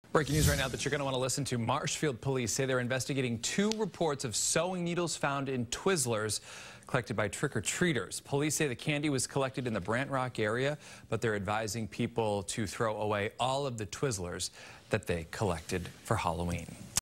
Breaking news right now that you're going to want to listen to. Marshfield police say they're investigating 2 reports of sewing needles found in Twizzlers collected by trick-or-treaters. Police say the candy was collected in the Brant Rock area, but they're advising people to throw away all of the Twizzlers that they collected for Halloween.